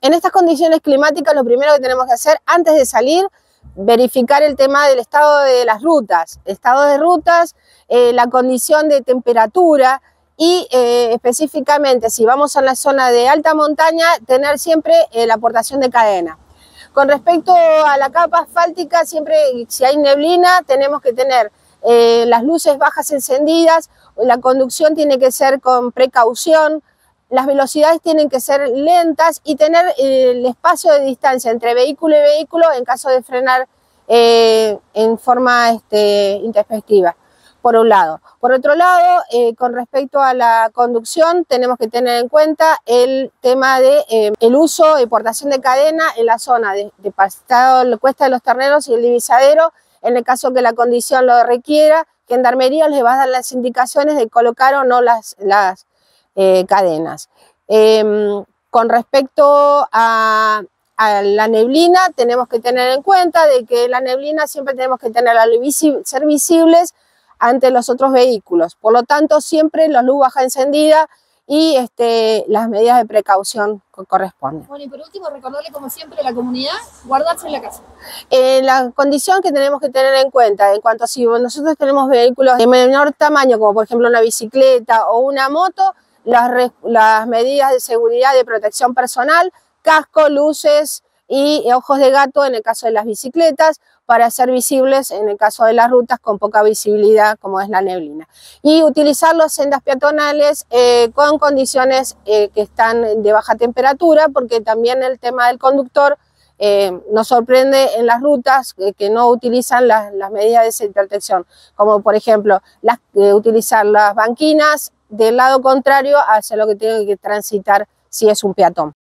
En estas condiciones climáticas lo primero que tenemos que hacer antes de salir, verificar el tema del estado de las rutas, la condición de temperatura y específicamente si vamos a la zona de alta montaña, tener siempre la aportación de cadena. Con respecto a la capa asfáltica, siempre si hay neblina tenemos que tener las luces bajas encendidas, la conducción tiene que ser con precaución, las velocidades tienen que ser lentas y tener el espacio de distancia entre vehículo y vehículo en caso de frenar en forma intempestiva, por un lado. Por otro lado, con respecto a la conducción, tenemos que tener en cuenta el tema de el uso y portación de cadena en la zona de Pasado, Cuesta de los Terneros y el Divisadero, en el caso que la condición lo requiera. Gendarmería les va a dar las indicaciones de colocar o no las cadenas. Con respecto a la neblina, tenemos que tener en cuenta de que la neblina siempre tenemos que ser visibles ante los otros vehículos. Por lo tanto, siempre la luz baja encendida y las medidas de precaución corresponden. Bueno, y por último, recordarle como siempre a la comunidad, guardarse en la casa. La condición que tenemos que tener en cuenta, en cuanto a si nosotros tenemos vehículos de menor tamaño, como por ejemplo una bicicleta o una moto, las medidas de seguridad de protección personal, casco, luces y ojos de gato en el caso de las bicicletas, para ser visibles en el caso de las rutas con poca visibilidad como es la neblina. Y utilizar las sendas peatonales con condiciones que están de baja temperatura, porque también el tema del conductor nos sorprende en las rutas que no utilizan las medidas de protección, como por ejemplo utilizar las banquinas del lado contrario hacia lo que tiene que transitar si es un peatón.